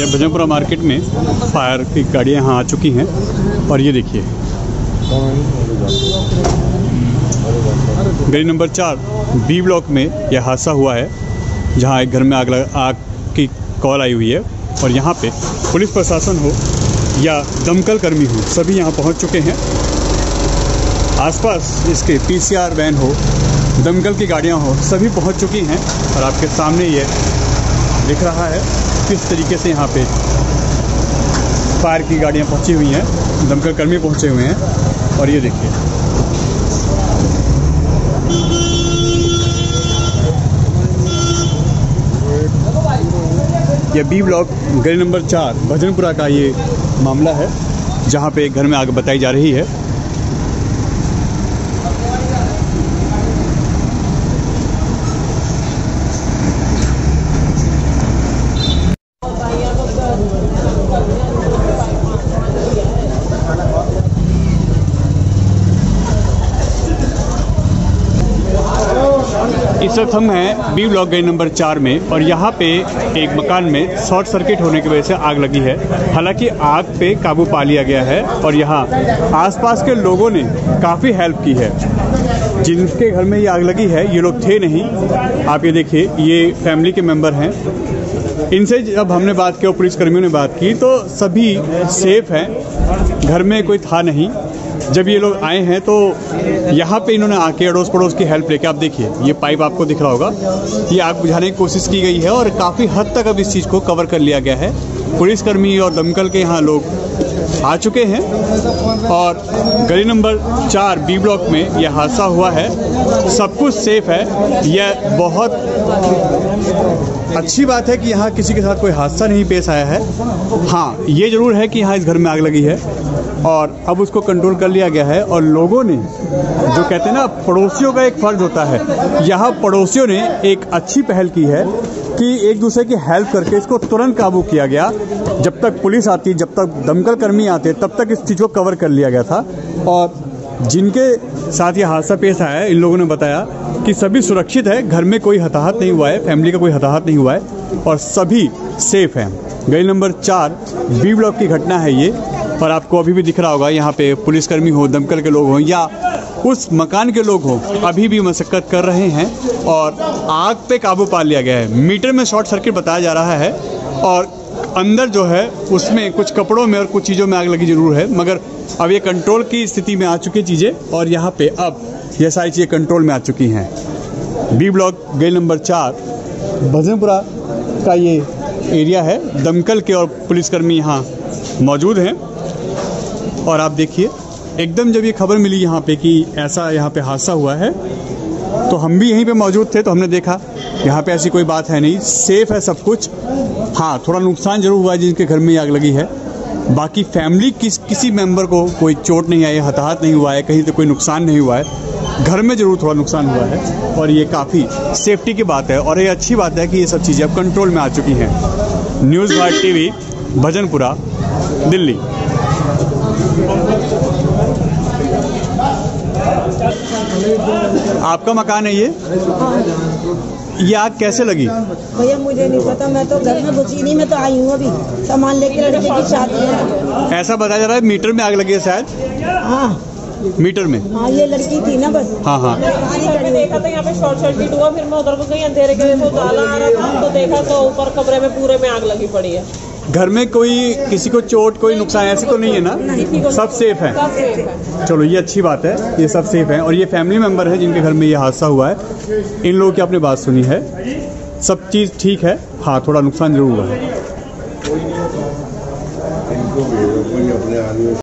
Bhajanpura market में fire की गाड़ियाँ यहाँ आ चुकी हैं और ये देखिए गली नंबर 4 बी ब्लॉक में यह हादसा हुआ है, जहाँ एक घर में आग की कॉल आई हुई है और यहाँ पे पुलिस प्रशासन हो या दमकल कर्मी हो, सभी यहाँ पहुँच चुके हैं। आसपास इसके PCR वैन हो, दमकल की गाड़ियाँ हो, सभी पहुँच चुकी हैं और आपके सामने ये दिख रहा है किस तरीके से यहाँ पे फायर की गाड़ियाँ पहुँची हुई हैं, दमकल कर्मी पहुँचे हुए हैं। और ये देखिए यह बी ब्लॉक गली नंबर 4 भजनपुरा का ये मामला है, जहाँ पे एक घर में आग बताई जा रही है। इस वक्त हम हैं बी ब्लॉक गली नंबर 4 में और यहाँ पे एक मकान में शॉर्ट सर्किट होने की वजह से आग लगी है। हालांकि आग पे काबू पा लिया गया है और यहाँ आसपास के लोगों ने काफ़ी हेल्प की है। जिनके घर में ये आग लगी है ये लोग थे नहीं, आप ये देखिए, ये फैमिली के मेंबर हैं। इनसे जब हमने बात की और पुलिसकर्मियों ने बात की तो सभी सेफ हैं, घर में कोई था नहीं। जब ये लोग आए हैं तो यहाँ पे इन्होंने आके अड़ोस पड़ोस की हेल्प लेके, आप देखिए ये पाइप आपको दिख रहा होगा, ये आग बुझाने की कोशिश की गई है और काफ़ी हद तक अब इस चीज़ को कवर कर लिया गया है। पुलिसकर्मी और दमकल के यहाँ लोग आ चुके हैं और गली नंबर 4 बी ब्लॉक में यह हादसा हुआ है। सब कुछ सेफ है। यह बहुत अच्छी बात है कि यहाँ किसी के साथ कोई हादसा नहीं पेश आया है। हाँ, ये ज़रूर है कि यहाँ इस घर में आग लगी है और अब उसको कंट्रोल कर लिया गया है और लोगों ने, जो कहते हैं ना, पड़ोसियों का एक फ़र्ज होता है, यहाँ पड़ोसियों ने एक अच्छी पहल की है कि एक दूसरे की हेल्प करके इसको तुरंत काबू किया गया। जब तक पुलिस आती, जब तक दमकल कर्मी आते, तब तक इस चीज़ को कवर कर लिया गया था। और जिनके साथ ये हादसा पेश आया है, इन लोगों ने बताया कि सभी सुरक्षित है, घर में कोई हताहत नहीं हुआ है, फैमिली का कोई हताहत नहीं हुआ है और सभी सेफ हैं। गली नंबर 4 बी ब्लॉक की घटना है ये और आपको अभी भी दिख रहा होगा यहाँ पे पुलिसकर्मी हो, दमकल के लोग हों या उस मकान के लोग हों, अभी भी मशक्कत कर रहे हैं और आग पे काबू पा लिया गया है। मीटर में शॉर्ट सर्किट बताया जा रहा है और अंदर जो है उसमें कुछ कपड़ों में और कुछ चीज़ों में आग लगी जरूर है, मगर अब ये कंट्रोल की स्थिति में आ चुकी चीज़ें और यहाँ पे अब ये सारी चीज़ें कंट्रोल में आ चुकी हैं। बी ब्लॉक गली नंबर 4 भजनपुरा का ये एरिया है। दमकल के और पुलिसकर्मी यहाँ मौजूद हैं और आप देखिए, एकदम जब ये खबर मिली यहाँ पे कि ऐसा यहाँ पे हादसा हुआ है तो हम भी यहीं पे मौजूद थे, तो हमने देखा यहाँ पे ऐसी कोई बात है नहीं, सेफ है सब कुछ। हाँ, थोड़ा नुकसान जरूर हुआ है जिनके घर में आग लगी है, बाकी फैमिली किसी मेंबर को कोई चोट नहीं आई है, हताहत नहीं हुआ है, कहीं तो कोई नुकसान नहीं हुआ है। घर में ज़रूर थोड़ा नुकसान हुआ है और ये काफ़ी सेफ्टी की बात है और ये अच्छी बात है कि ये सब चीज़ें अब कंट्रोल में आ चुकी हैं। News Bharat TV Bhajanpura, Delhi. आपका मकान है ये आग कैसे लगी? भैया मुझे नहीं पता, मैं तो घर में घुसी नहीं, मैं तो आई हूँ अभी सामान लेके, लड़के की शादी है। ऐसा बताया जा रहा है मीटर में आग लगी है शायद। हाँ, मीटर में। हाँ, ये लड़की थी ना बस। हाँ हाँ, मैंने देखा था यहाँ पे शॉर्ट सर्किट हुआ, फिर मैं उधर को गई, अंधेरे के वजह से उजाला आ रहा था तो देखा तो ऊपर कमरे में पूरे में आग लगी पड़ी है। घर में कोई किसी को चोट, कोई नुकसान ऐसे तो नहीं है ना? सब सेफ है। सब सेफ है। चलो ये अच्छी बात है, ये सब सेफ हैं और ये फैमिली मेंबर है जिनके घर में ये हादसा हुआ है। इन लोगों की आपने बात सुनी है, सब चीज़ ठीक है। हाँ, थोड़ा नुकसान जरूर हुआ है।